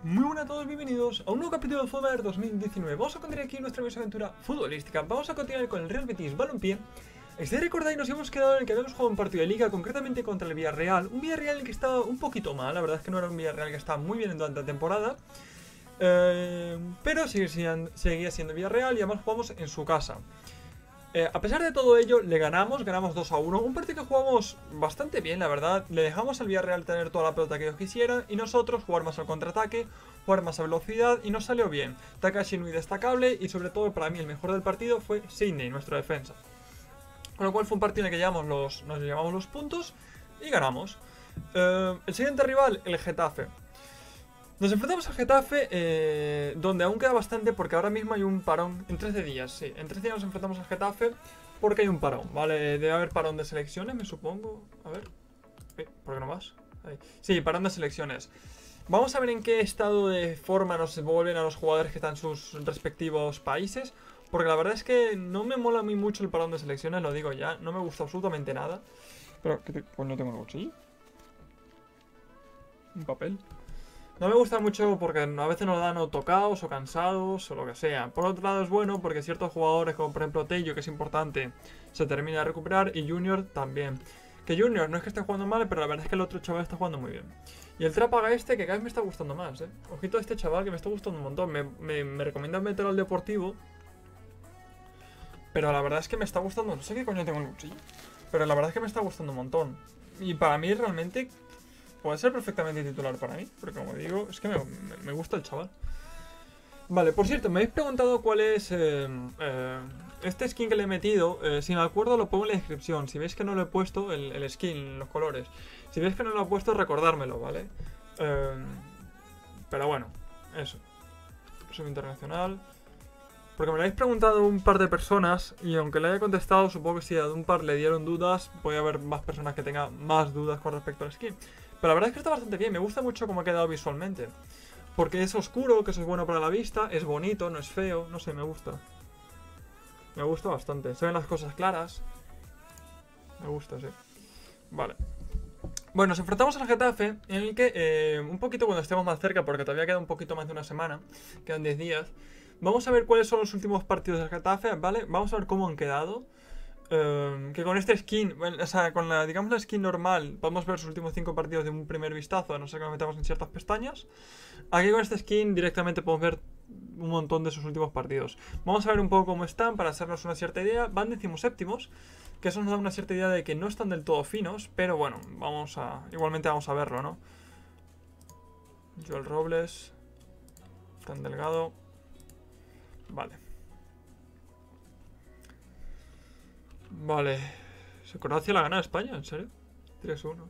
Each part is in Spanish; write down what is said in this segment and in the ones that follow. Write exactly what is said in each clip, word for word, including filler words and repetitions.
Muy buenas a todos, bienvenidos a un nuevo capítulo de Fútbol dos mil diecinueve. Vamos a continuar aquí nuestra aventura futbolística. Vamos a continuar con el Real Betis Balompié. Si recordáis, nos hemos quedado en el que habíamos jugado un partido de liga, concretamente contra el Villarreal. Un Villarreal que estaba un poquito mal, la verdad es que no era un Villarreal que estaba muy bien durante la temporada. Eh, pero sigue, seguía siendo Villarreal y además jugamos en su casa. Eh, a pesar de todo ello, le ganamos, ganamos dos a uno. Un partido que jugamos bastante bien, la verdad. Le dejamos al Villarreal tener toda la pelota que ellos quisieran y nosotros jugar más al contraataque, jugar más a velocidad y nos salió bien. Takashi muy destacable y sobre todo para mí el mejor del partido fue Sidney, nuestra defensa. Con lo cual fue un partido en el que llevamos los, nos llevamos los puntos y ganamos. Eh, el siguiente rival, el Getafe. Nos enfrentamos al Getafe, eh, donde aún queda bastante porque ahora mismo hay un parón. En trece días, sí, en trece días nos enfrentamos al Getafe porque hay un parón, ¿vale? Debe haber parón de selecciones, me supongo. A ver, eh, ¿por qué no vas? Ahí. Sí, parón de selecciones. Vamos a ver en qué estado de forma nos vuelven a los jugadores que están en sus respectivos países. Porque la verdad es que no me mola a mí mucho el parón de selecciones, lo digo ya. No me gusta absolutamente nada. Pero, ¿qué te... pues no tengo el cuchillo. Un papel. No me gusta mucho porque a veces nos dan o tocados o cansados o lo que sea. Por otro lado es bueno porque ciertos jugadores, como por ejemplo Tello, que es importante, se termina de recuperar, y Junior también. Que Junior no es que esté jugando mal, pero la verdad es que el otro chaval está jugando muy bien. Y el Trápaga este, que cada vez me está gustando más, eh. Ojito a este chaval que me está gustando un montón. Me, me, me recomiendan meterlo al Deportivo. Pero la verdad es que me está gustando, no sé qué coño tengo en el cuchillo. Pero la verdad es que me está gustando un montón. Y para mí realmente... puede ser perfectamente titular para mí, porque como digo, es que me, me, me gusta el chaval. Vale, por cierto, me habéis preguntado cuál es eh, eh, este skin que le he metido. Eh, si me acuerdo lo pongo en la descripción. Si veis que no lo he puesto, el, el skin, los colores. Si veis que no lo he puesto, recordármelo, ¿vale? Eh, pero bueno, eso. Soy internacional. Porque me lo habéis preguntado un par de personas y aunque le haya contestado, supongo que si a un par le dieron dudas, puede haber más personas que tengan más dudas con respecto al skin. Pero la verdad es que está bastante bien, me gusta mucho cómo ha quedado visualmente. Porque es oscuro, que eso es bueno para la vista, es bonito, no es feo, no sé, me gusta. Me gusta bastante, se ven las cosas claras. Me gusta, sí. Vale. Bueno, nos enfrentamos al Getafe, en el que, eh, un poquito cuando estemos más cerca, porque todavía queda un poquito más de una semana, quedan diez días. Vamos a ver cuáles son los últimos partidos del Getafe, ¿vale? Vamos a ver cómo han quedado. Um, que con este skin, bueno, o sea, con la, digamos, la skin normal, podemos ver sus últimos cinco partidos de un primer vistazo, a no ser que nos metamos en ciertas pestañas. Aquí con este skin directamente podemos ver un montón de sus últimos partidos. Vamos a ver un poco cómo están para hacernos una cierta idea. Van decimoséptimos, que eso nos da una cierta idea de que no están del todo finos, pero bueno, vamos a, igualmente vamos a verlo, ¿no? Joel Robles, Fran Delgado. Vale. Vale. Croacia la gana a España, ¿en serio? tres uno.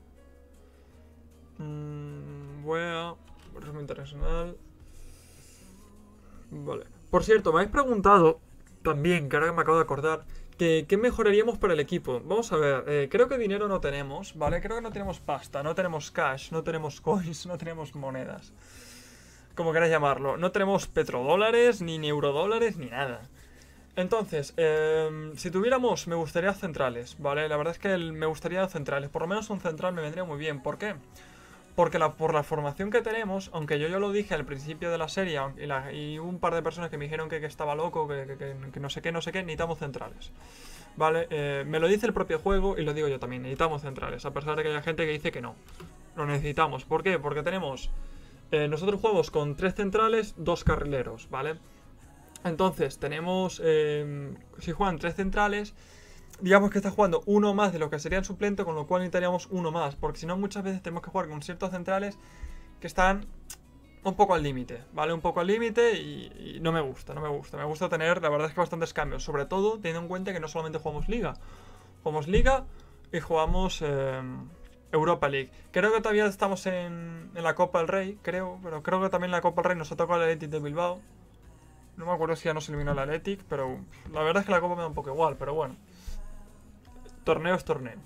Mm, voy a... resumen internacional. Vale. Por cierto, me habéis preguntado también, que ahora que me acabo de acordar, que qué mejoraríamos para el equipo. Vamos a ver, eh, creo que dinero no tenemos, ¿vale? Creo que no tenemos pasta, no tenemos cash, no tenemos coins, no tenemos monedas. Como queráis llamarlo. No tenemos petrodólares, ni eurodólares, ni nada. Entonces, eh, si tuviéramos, me gustaría centrales, ¿vale? La verdad es que el, me gustaría centrales. Por lo menos un central me vendría muy bien. ¿Por qué? Porque la, por la formación que tenemos, aunque yo ya lo dije al principio de la serie, y, la, y un par de personas que me dijeron que, que estaba loco, que, que, que, que no sé qué, no sé qué, necesitamos centrales. ¿Vale? Eh, me lo dice el propio juego y lo digo yo también, necesitamos centrales. A pesar de que haya gente que dice que no. Lo necesitamos. ¿Por qué? Porque tenemos... Eh, nosotros jugamos con tres centrales, dos carrileros, ¿vale? Entonces, tenemos... Eh, si juegan tres centrales, digamos que está jugando uno más de lo que sería el suplente, con lo cual necesitaríamos uno más. Porque si no, muchas veces tenemos que jugar con ciertos centrales que están un poco al límite, ¿vale? Un poco al límite y, y no me gusta, no me gusta. Me gusta tener, la verdad es que bastantes cambios. Sobre todo, teniendo en cuenta que no solamente jugamos Liga. Jugamos Liga y jugamos... Eh, Europa League. Creo que todavía estamos en, en la Copa del Rey, creo, pero creo que también en la Copa del Rey nos ha tocado el Athletic de Bilbao. No me acuerdo si ya nos eliminó el Athletic, pero la verdad es que la Copa me da un poco igual, pero bueno. Torneo es torneo.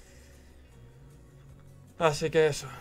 Así que eso.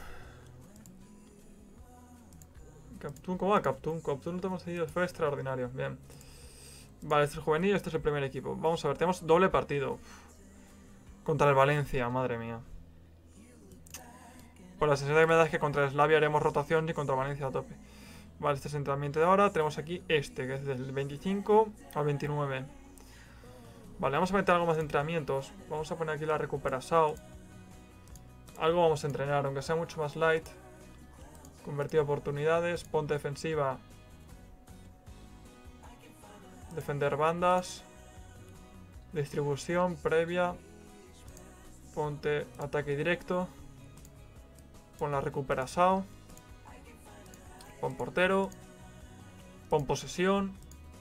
Captún, ¿cómo va Captún? Captún no te hemos seguido, fue extraordinario, bien. Vale, este es el juvenil, este es el primer equipo. Vamos a ver, tenemos doble partido. Contra el Valencia, madre mía. Pues la sensación que me da es que contra Slavia haremos rotación y contra Valencia a tope. Vale, este es el entrenamiento de ahora. Tenemos aquí este, que es del veinticinco al veintinueve. Vale, vamos a meter algo más de entrenamientos. Vamos a poner aquí la recuperación. Algo vamos a entrenar, aunque sea mucho más light. Convertir oportunidades, ponte defensiva. Defender bandas. Distribución previa. Ponte ataque directo. Pon la recuperación. Pon portero. Pon posesión.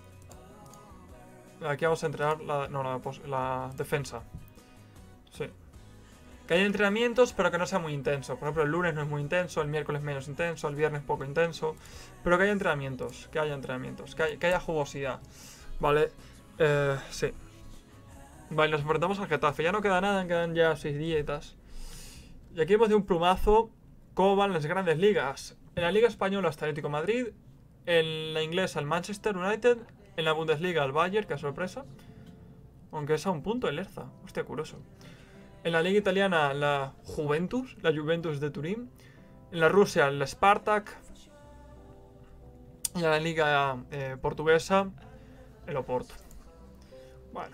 Aquí vamos a entrenar la, no, la, la defensa. Sí. Que haya entrenamientos, pero que no sea muy intenso. Por ejemplo, el lunes no es muy intenso, el miércoles menos intenso, el viernes poco intenso. Pero que haya entrenamientos, que haya entrenamientos, que haya, que haya jugosidad. Vale, eh, sí. Vale, nos enfrentamos al Getafe. Ya no queda nada, quedan ya seis dietas. Y aquí hemos de un plumazo cómo van las grandes ligas. En la Liga Española está Atlético de Madrid. En la inglesa el Manchester United. En la Bundesliga el Bayern, que sorpresa. Aunque es a un punto el Erza. Hostia, curioso. En la Liga Italiana la Juventus, la Juventus de Turín. En la Rusia el Spartak. Y en la Liga eh, Portuguesa el Oporto. Bueno.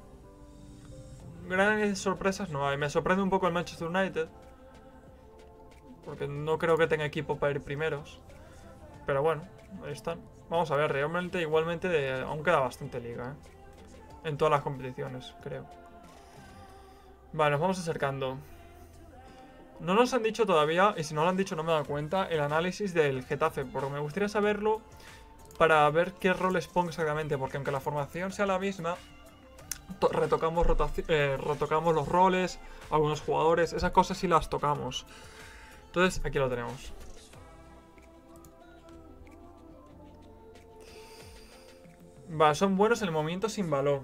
Grandes sorpresas no hay. Me sorprende un poco el Manchester United. Porque no creo que tenga equipo para ir primeros. Pero bueno, ahí están. Vamos a ver, realmente igualmente de, aún queda bastante liga, ¿eh? En todas las competiciones, creo. Vale, nos vamos acercando. No nos han dicho todavía, y si no lo han dicho no me he dado cuenta, el análisis del Getafe, porque me gustaría saberlo para ver qué roles pongo exactamente, porque aunque la formación sea la misma, retocamos, eh, retocamos los roles, algunos jugadores, esas cosas sí las tocamos. Entonces, aquí lo tenemos. Vale, son buenos en el movimiento sin balón.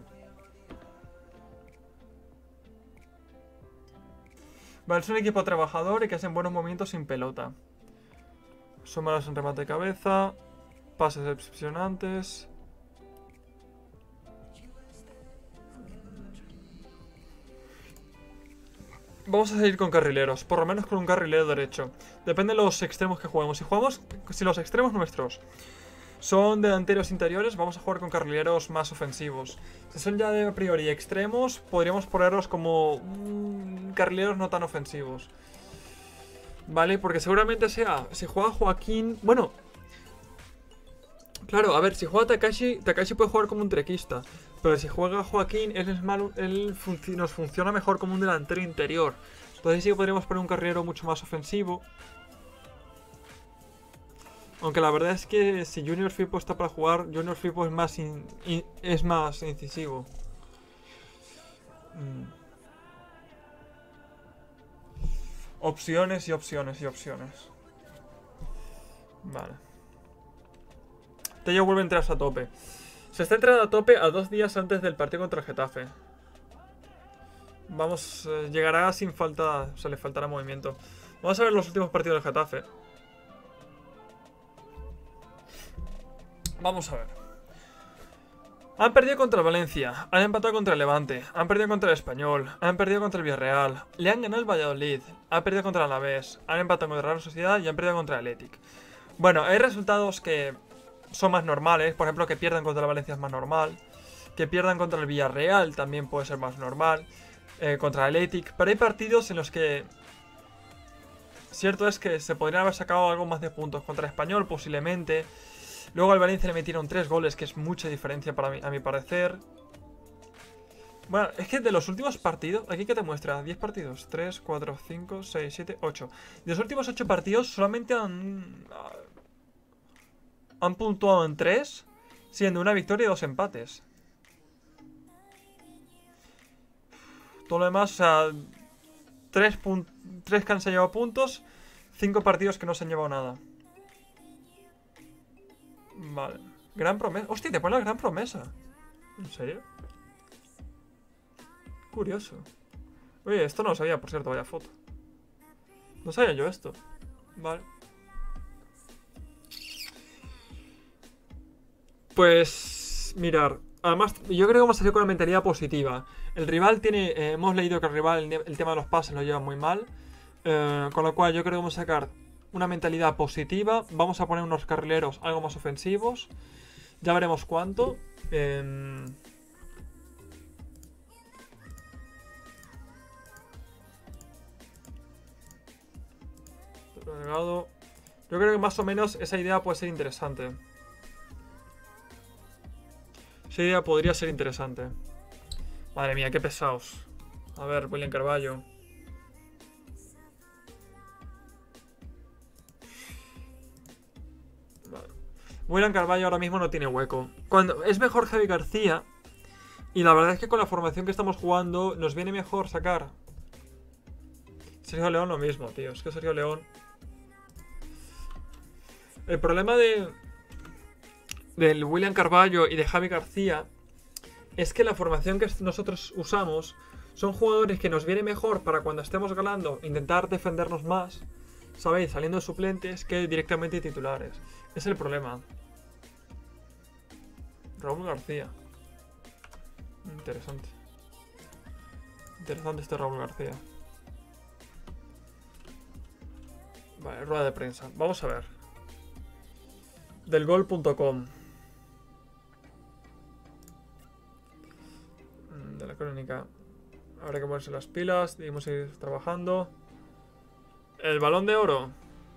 Vale, es un equipo trabajador y que hacen buenos movimientos sin pelota. Son malos en remate de cabeza. Pases decepcionantes. Vamos a seguir con carrileros, por lo menos con un carrilero derecho. Depende de los extremos que juguemos. Si jugamos, si los extremos nuestros son delanteros interiores, vamos a jugar con carrileros más ofensivos. Si son ya de a priori extremos, podríamos ponerlos como mmm, carrileros no tan ofensivos. Vale, porque seguramente sea, si juega Joaquín... Bueno, claro, a ver, si juega Takashi, Takashi puede jugar como un trequista. Pero si juega Joaquín, él, es malo, él func nos funciona mejor como un delantero interior. Entonces sí que podríamos poner un carrilero mucho más ofensivo. Aunque la verdad es que si Junior Firpo está para jugar, Junior Firpo es más, in, in, es más incisivo. Mm. Opciones y opciones y opciones. Vale. Tello vuelve a entrar a tope. Se está entrando a tope a dos días antes del partido contra el Getafe. Vamos, eh, llegará sin falta, o sea, le faltará movimiento. Vamos a ver los últimos partidos del Getafe. Vamos a ver. Han perdido contra el Valencia, han empatado contra el Levante, han perdido contra el Español, han perdido contra el Villarreal, le han ganado el Valladolid, han perdido contra el Alavés, han empatado contra la Real Sociedad y han perdido contra el Athletic. Bueno, hay resultados que son más normales, por ejemplo que pierdan contra el Valencia es más normal, que pierdan contra el Villarreal también puede ser más normal, eh, contra el Athletic, pero hay partidos en los que cierto es que se podrían haber sacado algo más de puntos. Contra el Español posiblemente. Luego al Valencia le metieron tres goles, que es mucha diferencia para mí, a mi parecer. Bueno, es que de los últimos partidos, aquí que te muestra, diez partidos, tres, cuatro, cinco, seis, siete, ocho. De los últimos ocho partidos solamente han... Han puntuado en tres, siendo una victoria y dos empates. Todo lo demás, o sea, tres, tres que han se llevado puntos, cinco partidos que no se han llevado nada. Vale. Gran promesa. Hostia, te pone la gran promesa. ¿En serio? Curioso. Oye, esto no lo sabía, por cierto, vaya foto. No sabía yo esto. Vale. Pues... mirar. Además, yo creo que hemos salido con una mentalidad positiva. El rival tiene... Eh, hemos leído que el rival, el, el tema de los pases lo lleva muy mal. Eh, con lo cual yo creo que vamos a sacar... una mentalidad positiva. Vamos a poner unos carrileros algo más ofensivos. Ya veremos cuánto. Eh... Yo creo que más o menos esa idea puede ser interesante. Esa idea podría ser interesante. Madre mía, qué pesados. A ver, William Carvalho. Vale. William Carvalho ahora mismo no tiene hueco. Cuando es mejor Javi García. Y la verdad es que con la formación que estamos jugando nos viene mejor sacar Sergio León lo mismo, tío. Es que Sergio León... El problema de... del William Carvalho y de Javi García es que la formación que nosotros usamos son jugadores que nos viene mejor para cuando estemos ganando intentar defendernos más, ¿sabéis? Saliendo de suplentes que directamente titulares. Es el problema. Raúl García. Interesante. Interesante este Raúl García. Vale, rueda de prensa. Vamos a ver. Del gol punto com. De la crónica. Habrá que ponerse las pilas. Debemos seguir trabajando. El Balón de Oro.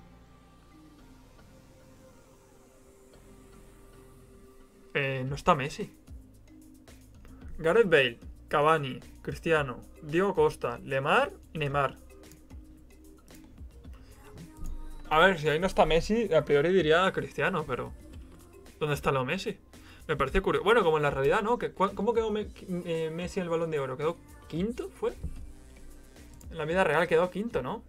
Eh, no está Messi. Gareth Bale, Cavani, Cristiano, Diego Costa, Lemar y Neymar. A ver, si ahí no está Messi, a priori diría Cristiano, pero... ¿dónde está lo Messi? Me parece curioso. Bueno, como en la realidad, ¿no? ¿Cómo quedó me eh, Messi en el Balón de Oro? ¿Quedó quinto? ¿Fue? En la vida real quedó quinto, ¿no?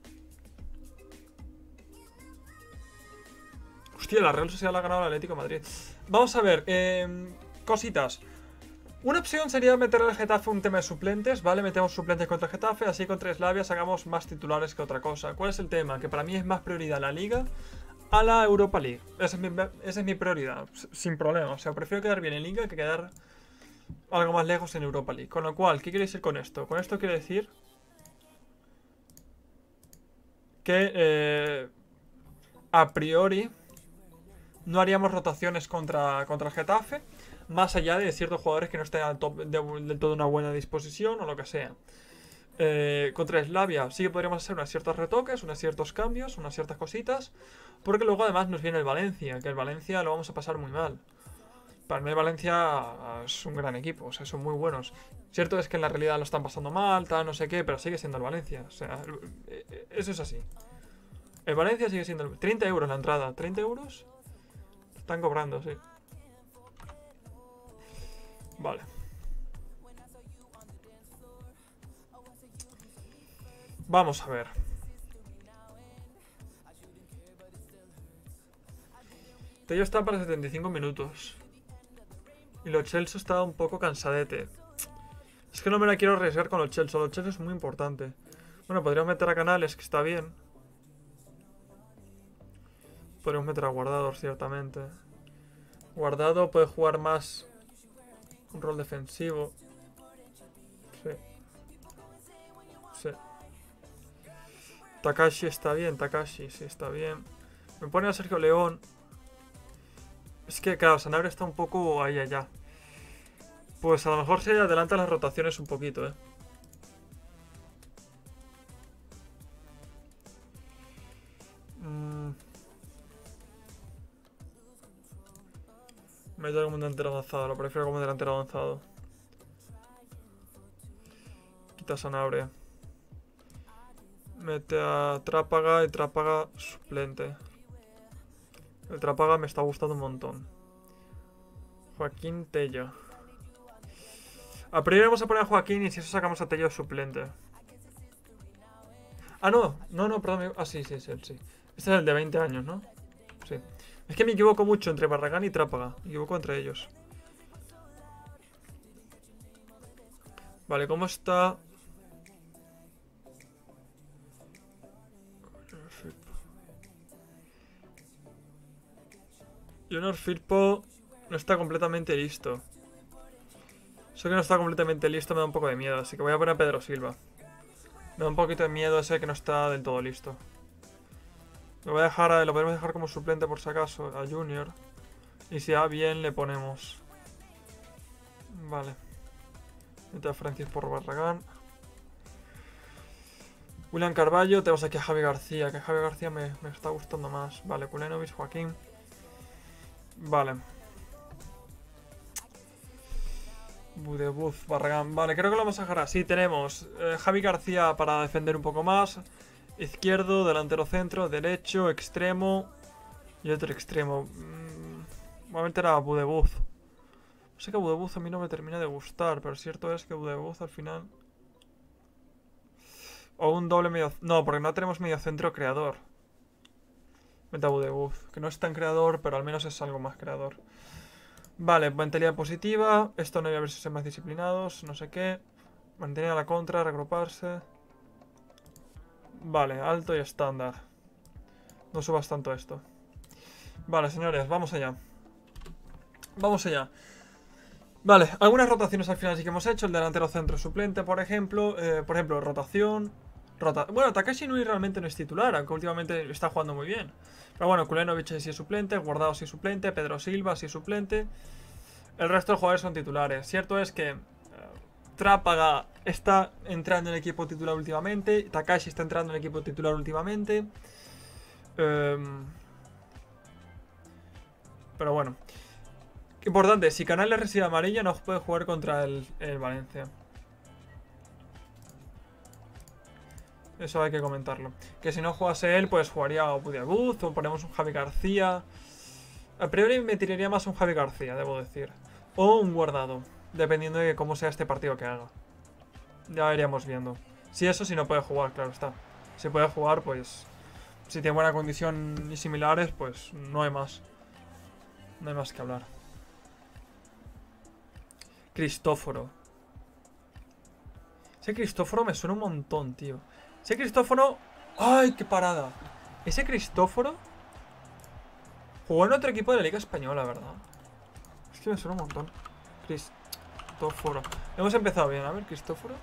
Hostia, la Real Sociedad la ha ganado el Atlético de Madrid. Vamos a ver, eh, cositas. Una opción sería meterle al Getafe un tema de suplentes, ¿vale? Metemos suplentes contra el Getafe, así contra Slavia sacamos más titulares que otra cosa. ¿Cuál es el tema? Que para mí es más prioridad la Liga a la Europa League. Esa es mi, esa es mi prioridad, sin problema. O sea, prefiero quedar bien en Liga que quedar algo más lejos en Europa League. Con lo cual, ¿qué quiere decir con esto? Con esto quiere decir que eh, a priori no haríamos rotaciones contra, contra el Getafe, más allá de ciertos jugadores que no estén al top de, de toda una buena disposición o lo que sea. Eh, contra Slavia sí que podríamos hacer unos ciertos retoques, unos ciertos cambios, unas ciertas cositas, porque luego además nos viene el Valencia, que el Valencia lo vamos a pasar muy mal. Para mí el Valencia es un gran equipo, o sea, son muy buenos. Cierto es que en la realidad lo están pasando mal, tal, no sé qué, pero sigue siendo el Valencia. O sea, eso es así. El Valencia sigue siendo el... treinta euros la entrada, ¿treinta euros? Están cobrando, sí. Vale. Vamos a ver. Tello está para setenta y cinco minutos. Y lo Chelsea está un poco cansadete. Es que no me la quiero arriesgar con los Chelsea. Los Chelsea es muy importante. Bueno, podríamos meter a Canales, que está bien. Podríamos meter a Guardado, ciertamente. Guardado puede jugar más un rol defensivo. Sí. Sí. Takashi está bien, Takashi, sí, está bien. Me pone a Sergio León. Es que, claro, Sanabria está un poco ahí allá. Pues a lo mejor se adelantan las rotaciones un poquito, eh. Mm. Meto como un delantero avanzado, lo prefiero como delantero avanzado. Quita Sanabria. Mete a Trápaga y Trápaga suplente. El Trápaga me está gustando un montón. Joaquín Tello. A priori vamos a poner a Joaquín y si eso sacamos a Tello suplente. Ah, no. No, no, perdón. Ah, sí, sí, sí, sí. Este es el de veinte años, ¿no? Sí. Es que me equivoco mucho entre Barragán y Trápaga. Me equivoco entre ellos. Vale, ¿cómo está? Junior Firpo no está completamente listo. Eso que no está completamente listo me da un poco de miedo, así que voy a poner a Pedro Silva. Me da un poquito de miedo ese que no está del todo listo. Lo voy a dejar, a- lo podemos dejar como suplente por si acaso a Junior. Y si va bien le ponemos. Vale. Mete a Francis por Barragán. William Carballo, tenemos aquí a Javi García, que Javi García me, me está gustando más. Vale, Kulenovic, Joaquín. Vale. Budebuz, Barragán. Vale, creo que lo vamos a dejar así. Tenemos eh, Javi García para defender un poco más. Izquierdo, delantero centro, derecho, extremo. Y otro extremo. Mm, voy a meter a Budebuz. Sé que Budebuz a mí no me termina de gustar, pero cierto es que Budebuz al final... O un doble medio... No, porque no tenemos medio centro creador. Mete a Budebuz, que no es tan creador, pero al menos es algo más creador. Vale, mentalidad positiva. Esto no voy a ver si son más disciplinados, no sé qué. Mantener a la contra, regruparse. Vale, alto y estándar. No subas tanto esto. Vale, señores, vamos allá. Vamos allá. Vale, algunas rotaciones al final sí que hemos hecho. El delantero centro suplente, por ejemplo. Eh, por ejemplo, rotación. Rota bueno, Takashi Nui realmente no es titular, aunque últimamente está jugando muy bien. Pero bueno, Kulenovic sí es suplente, Guardado sí es suplente, Pedro Silva sí es suplente. El resto de jugadores son titulares. Cierto es que eh, Trápaga está entrando en el equipo titular últimamente. Takashi está entrando en el equipo titular últimamente. Eh, pero bueno. Importante, si Canales recibe amarilla no puede jugar contra el, el Valencia. Eso hay que comentarlo. Que si no jugase él, pues jugaría o Budebuz o ponemos un Javi García. A priori me tiraría más un Javi García, debo decir. O un Guardado, dependiendo de cómo sea este partido que haga. Ya iríamos viendo. Si eso, si no puede jugar, claro está. Si puede jugar, pues... Si tiene buena condición y similares, pues no hay más. No hay más que hablar. Cristóforo. Ese Cristóforo me suena un montón, tío. Ese Cristóforo... ¡Ay, qué parada! Ese Cristóforo... Jugó en otro equipo de la Liga Española, ¿verdad? Es que me suena un montón. Cristóforo. Hemos empezado bien. A ver, Cristóforo.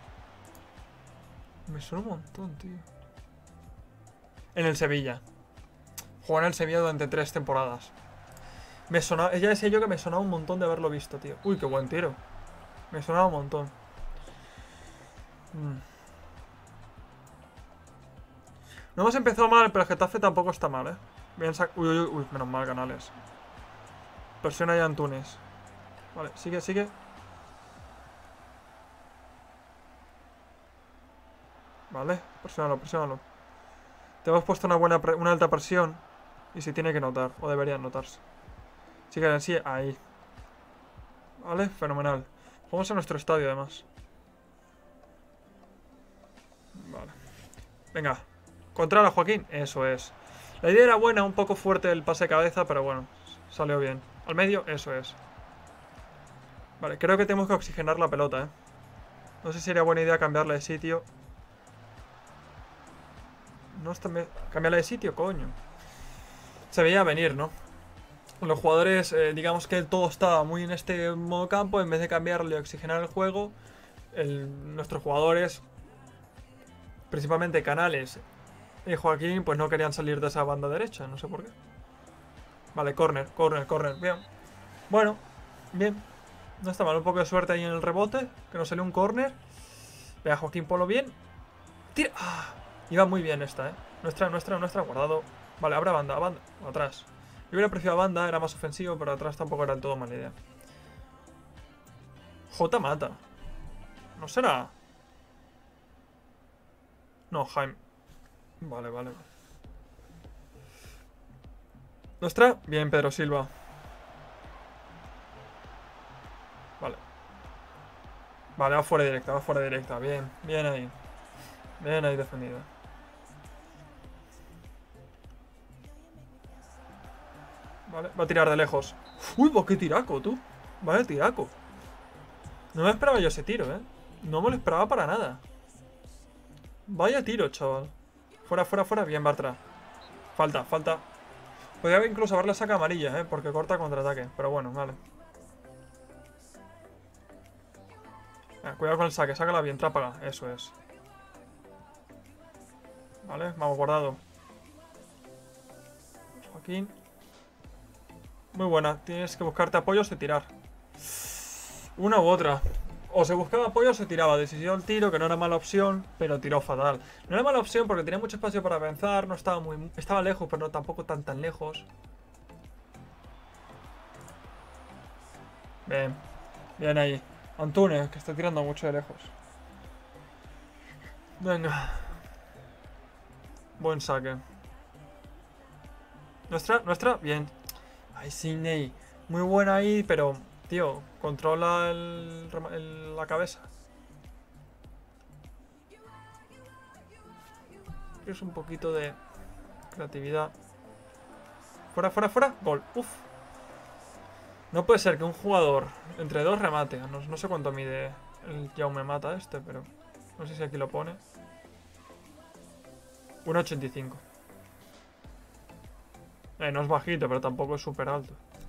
Me suena un montón, tío. En el Sevilla. Jugó en el Sevilla durante tres temporadas. Me sonaba... Ya decía yo que me sonaba un montón de haberlo visto, tío. Uy, qué buen tiro. Me sonaba un montón. Mm. No hemos empezado mal, pero el Getafe tampoco está mal, ¿eh? Bien sac... Uy, uy, uy, menos mal, Canales. Presiona ya Antunes. Vale, sigue, sigue. Vale, presiónalo, presiónalo. Te hemos puesto una buena, una alta presión. Y se tiene que notar, o deberían notarse. Sigue, sigue, ahí. Vale, fenomenal. Jugamos en nuestro estadio, además. Vale. Venga. Controla, Joaquín. Eso es. La idea era buena, un poco fuerte el pase de cabeza, pero bueno, salió bien. Al medio, eso es. Vale, creo que tenemos que oxigenar la pelota, ¿eh? No sé si sería buena idea cambiarla de sitio. No está... Cambiarla de sitio, coño. Se veía venir, ¿no? Los jugadores, eh, digamos que todo estaba muy en este modo campo. En vez de cambiarle y oxigenar el juego, el, nuestros jugadores, principalmente Canales y Joaquín, pues no querían salir de esa banda derecha. No sé por qué. Vale, corner, corner, corner. Bien. Bueno, bien. No está mal. Un poco de suerte ahí en el rebote. Que nos salió un corner. Vea, Joaquín Polo bien. Tira. Ah, iba muy bien esta, eh. Nuestra, nuestra, nuestra. Guardado. Vale, abra banda, banda. Atrás. Yo hubiera preferido a banda, era más ofensivo, pero atrás tampoco era del todo mala idea. J mata. ¿No será? No, Jaime. Vale, vale. Nuestra. Bien, Pedro Silva. Vale. Vale, va fuera directa, va fuera directa. Bien, bien ahí. Bien ahí defendido. Vale, va a tirar de lejos. Uy, pues qué tiraco, tú. Vale, tiraco. No me esperaba yo ese tiro, eh. No me lo esperaba para nada. Vaya tiro, chaval. Fuera, fuera, fuera. Bien, Bartra. Falta, falta. Podría incluso haberle sacado amarilla, eh. Porque corta contraataque. Pero bueno, vale. Ah, cuidado con el saque. Sácala bien, Trápaga. Eso es. Vale, vamos, Guardado. Joaquín. Muy buena. Tienes que buscarte apoyos y tirar. Una u otra. O se buscaba apoyo o se tiraba. Decidió el tiro, que no era mala opción, pero tiró fatal. No era mala opción porque tenía mucho espacio para pensar. No estaba muy... Estaba lejos, pero no tampoco tan tan lejos. Bien. Bien ahí. Antunes, que está tirando mucho de lejos. Venga. Buen saque. Nuestra, nuestra, bien. Ay, Sidney. Muy buena ahí, pero... Tío, controla el, el, la cabeza. Es un poquito de creatividad. Fuera, fuera, fuera. Gol. Uf. No puede ser que un jugador entre dos remate. No, no sé cuánto mide el Jaume Mata este, pero... No sé si aquí lo pone. uno ochenta y cinco. Eh, no es bajito, pero tampoco es súper alto.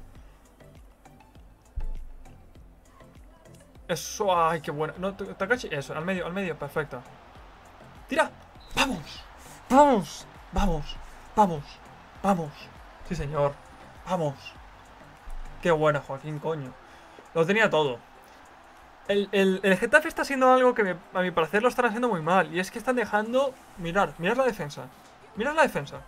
Eso, ay, qué bueno. No, Takashi, eso, al medio, al medio, perfecto. ¡Tira! ¡Vamos! ¡Vamos! ¡Vamos! ¡Vamos! ¡Vamos! Sí, señor. ¡Vamos! Qué buena, Joaquín, coño. Lo tenía todo. El, el, el Getafe está haciendo algo que me, a mi parecer lo están haciendo muy mal. Y es que están dejando... Mirar, mirad la defensa. Mirad la defensa.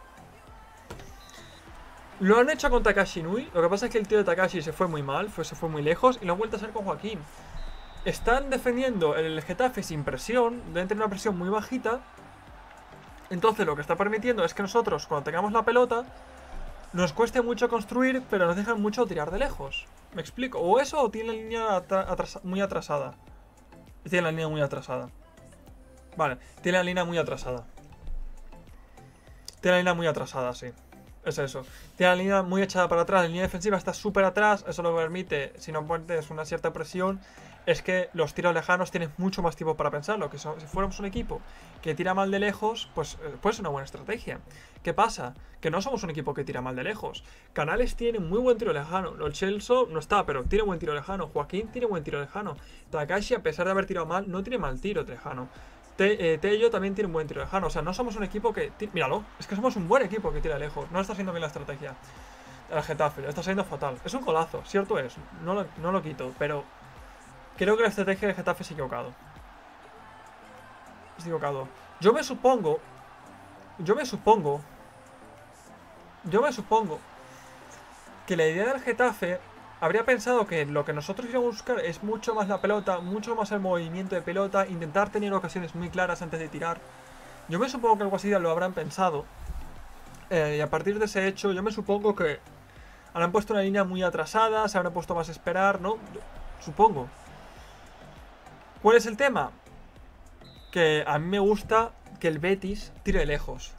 Lo han hecho con Takashi Inui. Lo que pasa es que el tío de Takashi se fue muy mal, fue, se fue muy lejos. Y lo han vuelto a hacer con Joaquín. Están defendiendo el Getafe sin presión. Deben tener una presión muy bajita. Entonces lo que está permitiendo es que nosotros, cuando tengamos la pelota, nos cueste mucho construir, pero nos dejan mucho tirar de lejos. ¿Me explico? O eso o tiene la línea atras muy atrasada. Tiene la línea muy atrasada. Vale, tiene la línea muy atrasada. Tiene la línea muy atrasada, sí. Es eso. Tiene la línea muy echada para atrás. La línea defensiva está súper atrás. Eso lo permite, si no pones una cierta presión, es que los tiros lejanos tienen mucho más tiempo para pensarlo. Que so, si fuéramos un equipo que tira mal de lejos, pues eh, puede ser una buena estrategia. ¿Qué pasa? Que no somos un equipo que tira mal de lejos. Canales tiene muy buen tiro lejano. Lo Chelsea no está, pero tiene buen tiro lejano. Joaquín tiene buen tiro lejano. Takashi, a pesar de haber tirado mal, no tiene mal tiro lejano. Te, eh, Tello también tiene un buen tiro lejano. O sea, no somos un equipo que... Míralo, es que somos un buen equipo que tira lejos. No está haciendo bien la estrategia. El Getafe, lo está haciendo fatal. Es un golazo, cierto es. No lo, no lo quito, pero... Creo que la estrategia del Getafe es equivocado. Es equivocado. Yo me supongo... Yo me supongo... Yo me supongo... Que la idea del Getafe... Habría pensado que lo que nosotros íbamos a buscar es mucho más la pelota, mucho más el movimiento de pelota, intentar tener ocasiones muy claras antes de tirar. Yo me supongo que algo así lo habrán pensado. Eh, y a partir de ese hecho, yo me supongo que habrán puesto una línea muy atrasada, se habrán puesto más a esperar, ¿no? Yo, supongo. ¿Cuál es el tema? Que a mí me gusta que el Betis tire lejos.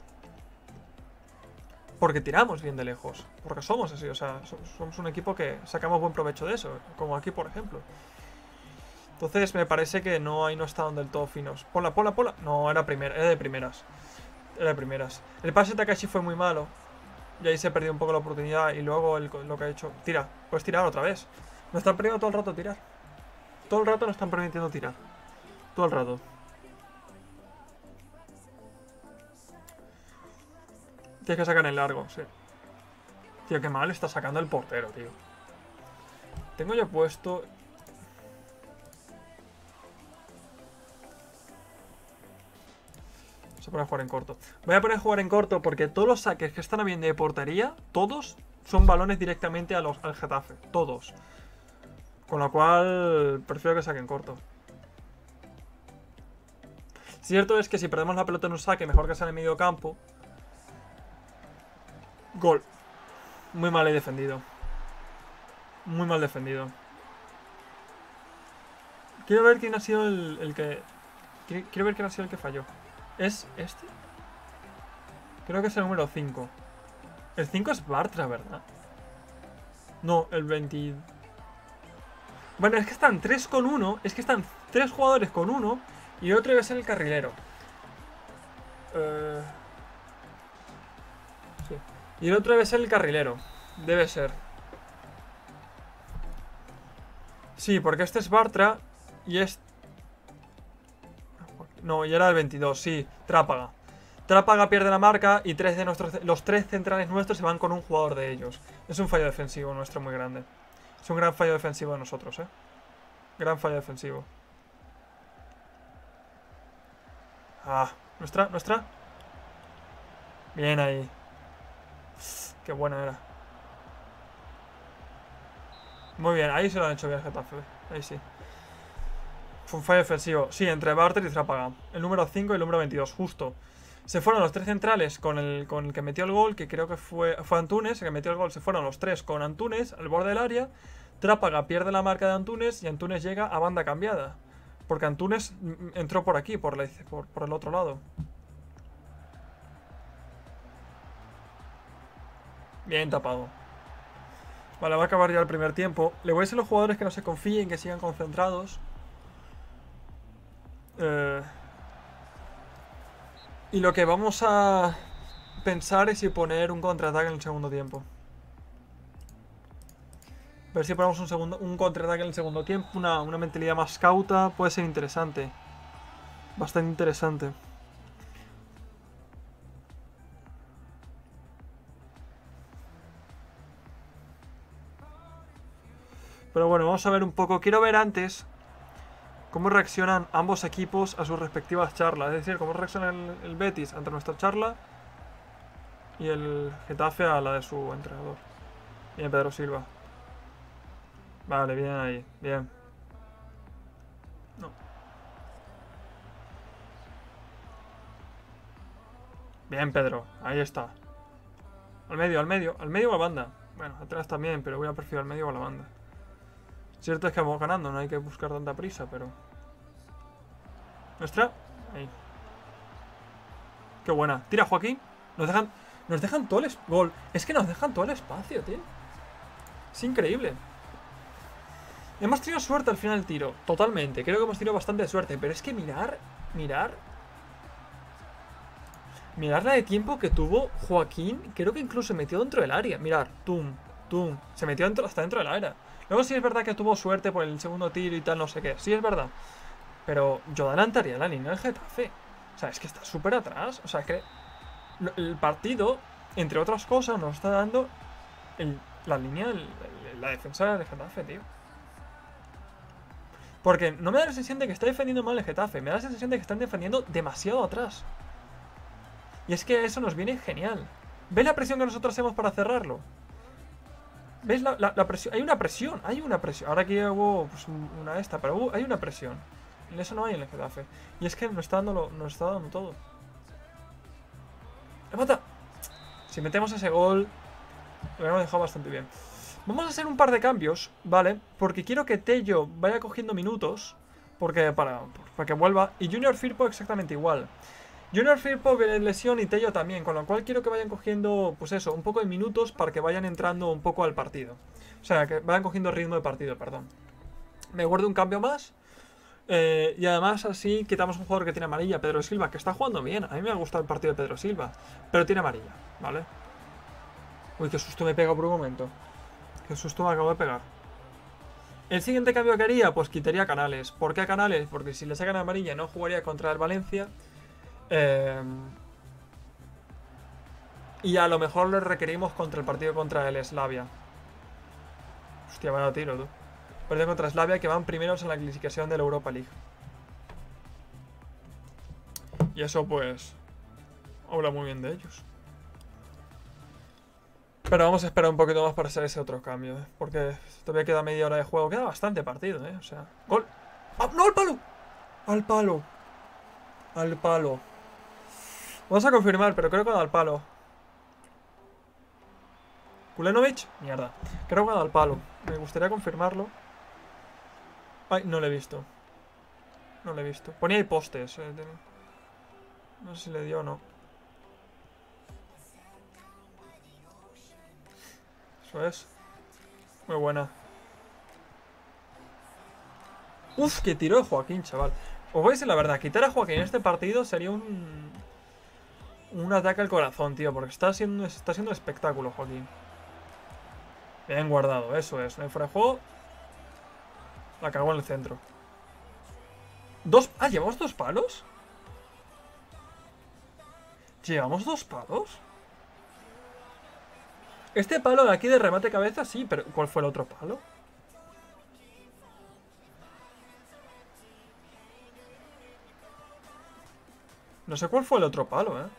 Porque tiramos bien de lejos. Porque somos así, o sea, somos un equipo que sacamos buen provecho de eso. Como aquí, por ejemplo. Entonces me parece que no, ahí no estaban del todo finos. Ponla, ponla, ponla. No, era, primer, era de primeras. Era de primeras. El pase de Takashi fue muy malo. Y ahí se perdió un poco la oportunidad. Y luego el, lo que ha hecho... Tira, puedes tirar otra vez. Nos están perdiendo todo el rato tirar. Todo el rato nos están permitiendo tirar. Todo el rato. Tienes que sacar en largo, sí. Tío, qué mal está sacando el portero, tío. Tengo yo puesto... Vamos a poner a jugar en corto. Voy a poner a jugar en corto porque todos los saques que están habiendo de portería, todos son balones directamente a los, al Getafe. Todos. Con lo cual, prefiero que saquen corto. Cierto es que si perdemos la pelota en un saque, mejor que sea en el medio campo. Gol. Muy mal he defendido. Muy mal defendido. Quiero ver quién ha sido el, el que... Quiero ver quién ha sido el que falló. ¿Es este? Creo que es el número cinco. El cinco es Bartra, ¿verdad? No, el veinte... Bueno, es que están tres con uno. Es que están tres jugadores con uno. Y otro debe ser el carrilero. Eh... Sí. Y el otro debe ser el carrilero. Debe ser. Sí, porque este es Bartra. Y este... No, y era el veintidós, sí. Trápaga. Trápaga pierde la marca y tres de nuestros, los tres centrales nuestros se van con un jugador de ellos. Es un fallo defensivo nuestro muy grande. Es un gran fallo defensivo de nosotros, eh. Gran fallo defensivo. Ah, nuestra, nuestra. Bien ahí. Qué buena era. Muy bien, ahí se lo han hecho bien Getafe. Ahí sí. Fue un fallo defensivo. Sí, entre Barter y Trápaga. El número cinco y el número veintidós, justo. Se fueron los tres centrales con el, con el que metió el gol, que creo que fue, fue Antunes, el que metió el gol. Se fueron los tres con Antunes al borde del área. Trápaga pierde la marca de Antunes y Antunes llega a banda cambiada. Porque Antunes entró por aquí, por, la, por, por el otro lado. Bien tapado. Vale, va a acabar ya el primer tiempo. Le voy a decir a los jugadores que no se confíen, que sigan concentrados. Eh... Y lo que vamos a pensar es si poner un contraataque en el segundo tiempo. Ver si ponemos un, segundo, un contraataque en el segundo tiempo. Una, una mentalidad más cauta. Puede ser interesante. Bastante interesante. Pero bueno, vamos a ver un poco. Quiero ver antes cómo reaccionan ambos equipos a sus respectivas charlas. Es decir, cómo reacciona el, el Betis ante nuestra charla y el Getafe a la de su entrenador. Bien, Pedro Silva. Vale, bien ahí. Bien. No. Bien, Pedro. Ahí está. Al medio, al medio. Al medio o a la banda. Bueno, atrás también, pero voy a preferir al medio o a la banda. Cierto es que vamos ganando, no hay que buscar tanta prisa, pero... Nuestra. Ahí. Qué buena. Tira, Joaquín. Nos dejan... Nos dejan todo el... Gol. Es que nos dejan todo el espacio, tío. Es increíble. Hemos tenido suerte al final del tiro. Totalmente. Creo que hemos tenido bastante suerte. Pero es que mirar... Mirar... Mirar la de tiempo que tuvo Joaquín. Creo que incluso se metió dentro del área. Mirar. Tum. Tum. Se metió dentro, hasta dentro del área. Luego sí es verdad que tuvo suerte por el segundo tiro y tal, no sé qué. Sí es verdad. Pero yo adelantaría la línea del Getafe. O sea, es que está súper atrás. O sea, es que el partido, entre otras cosas, nos está dando el, la línea, el, el, la defensa del Getafe, tío. Porque no me da la sensación de que está defendiendo mal el Getafe. Me da la sensación de que están defendiendo demasiado atrás. Y es que eso nos viene genial. ¿Ves la presión que nosotros hacemos para cerrarlo? ¿Ves la, la, la presión? Hay una presión, hay una presión. Ahora aquí hubo pues, una esta, pero hubo, hay una presión. Y eso no hay en el Getafe. Y es que nos está dando, lo, nos está dando todo. ¡Levanta! Si metemos ese gol, lo hemos dejado bastante bien. Vamos a hacer un par de cambios, ¿vale? Porque quiero que Tello vaya cogiendo minutos. Porque para, para que vuelva. Y Junior Firpo exactamente igual. Junior Firpo viene lesión y Tello también. Con lo cual quiero que vayan cogiendo, pues eso, un poco de minutos para que vayan entrando un poco al partido. O sea, que vayan cogiendo ritmo de partido, perdón. Me guardo un cambio más. Eh, y además así quitamos un jugador que tiene amarilla, Pedro Silva, que está jugando bien. A mí me ha gustado el partido de Pedro Silva, pero tiene amarilla, ¿vale? Uy, qué susto me he pegado por un momento. Qué susto me acabo de pegar. El siguiente cambio que haría, pues quitaría a Canales. ¿Por qué a Canales? Porque si le sacan amarilla no jugaría contra el Valencia. Eh, y a lo mejor lo requerimos contra el partido contra el Slavia. Hostia, vaya tiro, tú. Partido contra Slavia, que van primeros en la clasificación de la Europa League. Y eso, pues, habla muy bien de ellos. Pero vamos a esperar un poquito más para hacer ese otro cambio, ¿eh? Porque todavía queda media hora de juego. Queda bastante partido, ¿eh? O sea, ¡gol! ¡Ah, no, al palo! Al palo. Al palo. Vamos a confirmar, pero creo que ha dado al palo. Kulenovic, mierda. Creo que ha dado al palo. Me gustaría confirmarlo. Ay, no lo he visto. No lo he visto. Ponía ahí postes. Eh. No sé si le dio o no. Eso es. Muy buena. Uf, que tiró de Joaquín, chaval. Os voy a decir la verdad, quitar a Joaquín en este partido sería un... Un ataque al corazón, tío. Porque está siendo, está siendo un espectáculo, Joaquín. Bien guardado, eso es. No hay fuera de juego. La cagó en el centro. ¿Dos? Ah, ¿llevamos dos palos? ¿Llevamos dos palos? Este palo de aquí de remate cabeza sí, pero ¿cuál fue el otro palo? No sé cuál fue el otro palo, ¿eh?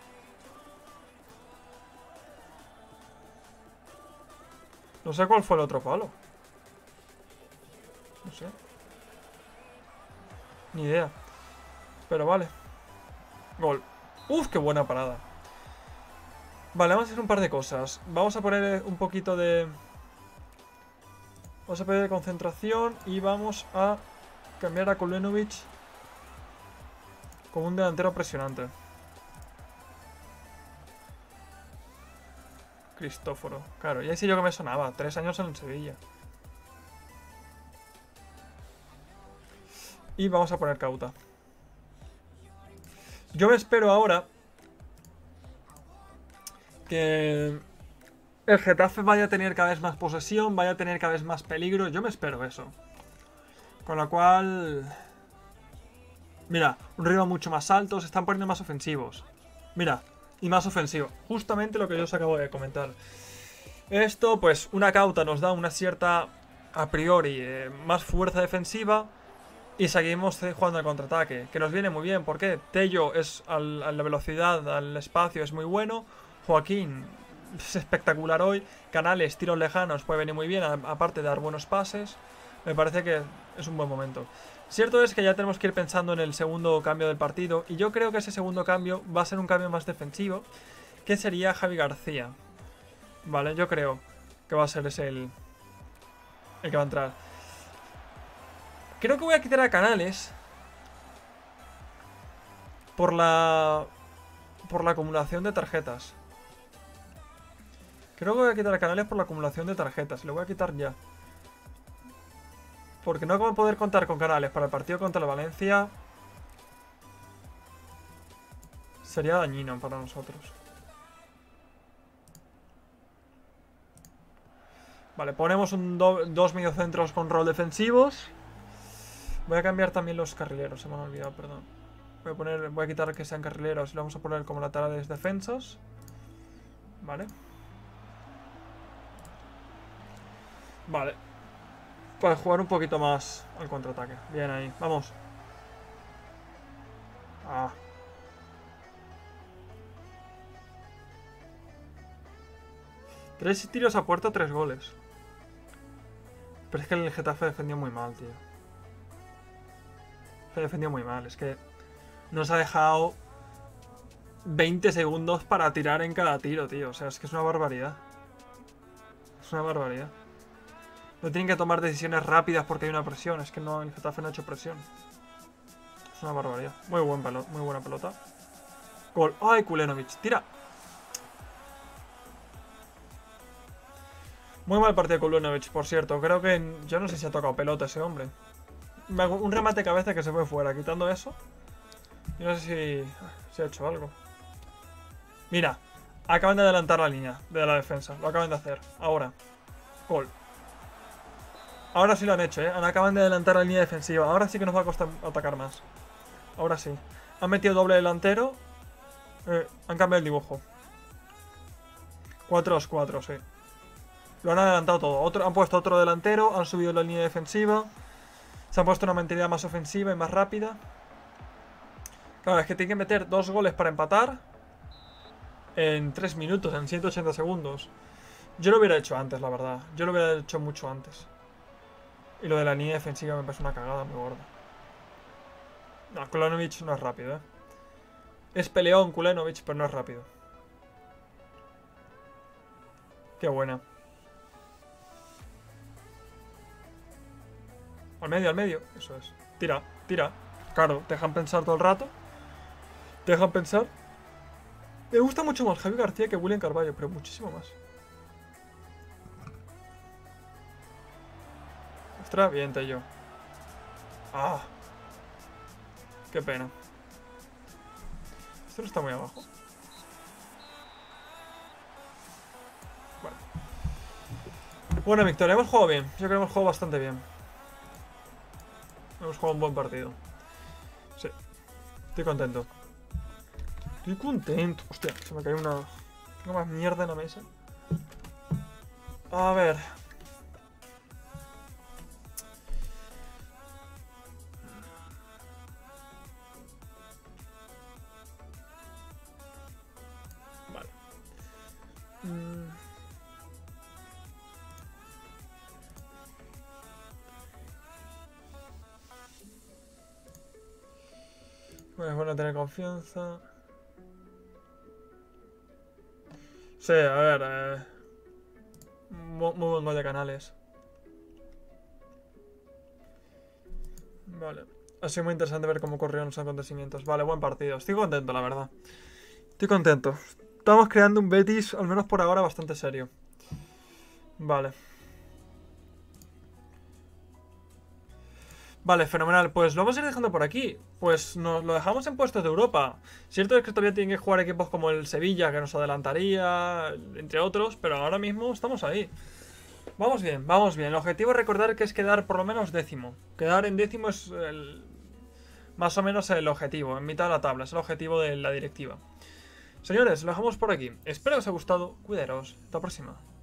No sé cuál fue el otro palo. No sé. Ni idea. Pero vale. Gol. Uf, qué buena parada. Vale, vamos a hacer un par de cosas. Vamos a poner un poquito de... Vamos a poner de concentración y vamos a cambiar a Kulenovic como un delantero presionante. Cristóforo. Claro, ya sé yo que me sonaba. Tres años en el Sevilla. Y vamos a poner Cauta. Yo me espero ahora que el Getafe vaya a tener cada vez más posesión, vaya a tener cada vez más peligro. Yo me espero eso. Con lo cual... Mira, un ritmo mucho más alto, se están poniendo más ofensivos. Mira, y más ofensivo. Justamente lo que yo os acabo de comentar. Esto, pues, una Cauta nos da una cierta, a priori, eh, más fuerza defensiva. Y seguimos jugando al contraataque, que nos viene muy bien. ¿Por qué? Tello es al, a la velocidad, al espacio, es muy bueno. Joaquín es espectacular hoy. Canales, tiros lejanos, puede venir muy bien, a, aparte de dar buenos pases. Me parece que es un buen momento. Cierto es que ya tenemos que ir pensando en el segundo cambio del partido. Y yo creo que ese segundo cambio va a ser un cambio más defensivo, que sería Javi García. Vale, yo creo que va a ser ese el, el que va a entrar. Creo que voy a quitar a Canales por la por la acumulación de tarjetas. Creo que voy a quitar a Canales por la acumulación de tarjetas. Lo voy a quitar ya. Porque no voy a poder contar con Canales para el partido contra la Valencia. Sería dañino para nosotros. Vale, ponemos un do, dos mediocentros con rol defensivos. Voy a cambiar también los carrileros, se me han olvidado, perdón. Voy a poner, voy a quitar que sean carrileros y lo vamos a poner como laterales defensas. Vale. Vale. Para jugar un poquito más al contraataque. Bien ahí, vamos. Ah. Tres tiros a puerta, tres goles. Pero es que el Getafe defendió muy mal, tío. Se defendió muy mal, es que nos ha dejado veinte segundos para tirar en cada tiro, tío. O sea, es que es una barbaridad. Es una barbaridad. No tienen que tomar decisiones rápidas porque hay una presión. Es que no, el Getafe no ha hecho presión. Es una barbaridad. Muy buen pelota, muy buena pelota. Gol. ¡Ay, Kulenovic! ¡Tira! Muy mal partido de Kulenovic, por cierto. Creo que... Yo no sé si ha tocado pelota ese hombre. Un remate de cabeza que se fue fuera. Quitando eso. Yo no sé si... Si ha hecho algo. Mira. Acaban de adelantar la línea de la defensa. Lo acaban de hacer. Ahora. Gol. Ahora sí lo han hecho, ¿eh? Acaban de adelantar la línea defensiva. Ahora sí que nos va a costar atacar más. Ahora sí. Han metido doble delantero. Eh, han cambiado el dibujo. cuatro dos cuatro, sí. Lo han adelantado todo. Otro, han puesto otro delantero. Han subido la línea defensiva. Se han puesto una mentalidad más ofensiva y más rápida. Claro, es que tienen que meter dos goles para empatar. En tres minutos, en ciento ochenta segundos. Yo lo hubiera hecho antes, la verdad. Yo lo hubiera hecho mucho antes. Y lo de la línea defensiva me parece una cagada muy gorda. No, Kulenovic no es rápido, ¿eh? Es peleón Kulenovic, pero no es rápido. Qué buena. Al medio, al medio. Eso es. Tira, tira. Claro, te dejan pensar todo el rato. Te dejan pensar. Me gusta mucho más Javi García que William Carvalho, pero muchísimo más. Ostras, bien, Tello. Ah. Qué pena. Esto no está muy abajo. Vale. Buena victoria. Hemos jugado bien. Yo creo que hemos jugado bastante bien. Hemos jugado un buen partido. Sí. Estoy contento. Estoy contento. Hostia, se me cayó una... Tengo más mierda en la mesa. A ver. Vale. Mm. Bueno, es bueno tener confianza. Sí, a ver, eh, muy, muy buen gol de Canales. Vale. Ha sido muy interesante ver cómo corrieron los acontecimientos. Vale, buen partido. Estoy contento, la verdad. Estoy contento. Estamos creando un Betis, al menos por ahora, bastante serio. Vale. Vale, fenomenal. Pues lo vamos a ir dejando por aquí. Pues nos lo dejamos en puestos de Europa. Cierto es que todavía tienen que jugar equipos como el Sevilla, que nos adelantaría, entre otros, pero ahora mismo estamos ahí. Vamos bien, vamos bien. El objetivo es recordar que es quedar por lo menos décimo. Quedar en décimo es el, más o menos el objetivo, en mitad de la tabla. Es el objetivo de la directiva. Señores, lo dejamos por aquí. Espero que os haya gustado. Cuidaros. Hasta la próxima.